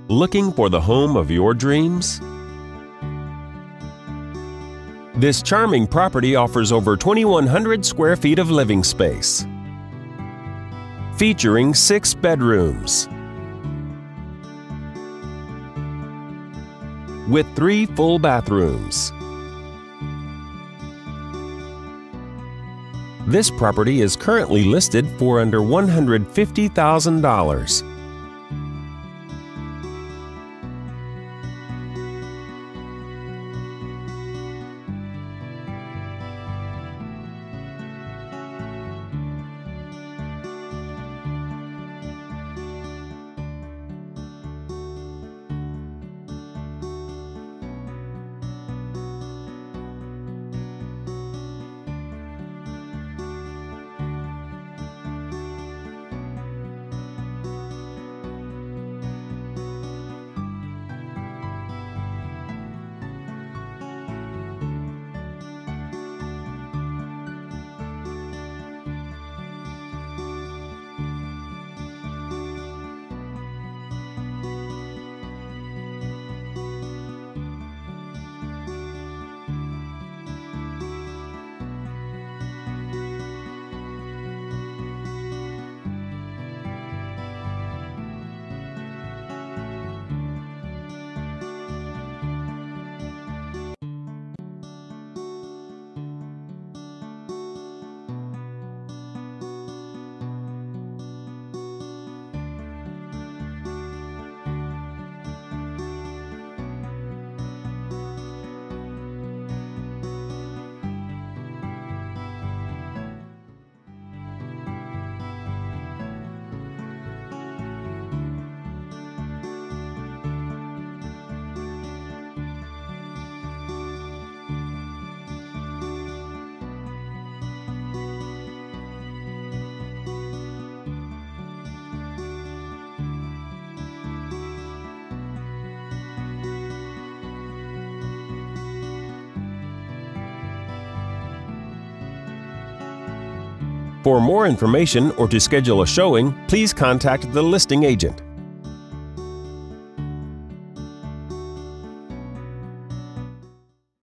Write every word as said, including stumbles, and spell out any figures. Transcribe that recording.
Looking for the home of your dreams? This charming property offers over twenty-one hundred square feet of living space, featuring six bedrooms with three full bathrooms. This property is currently listed for under one hundred fifty thousand dollars. For more information or to schedule a showing, please contact the listing agent.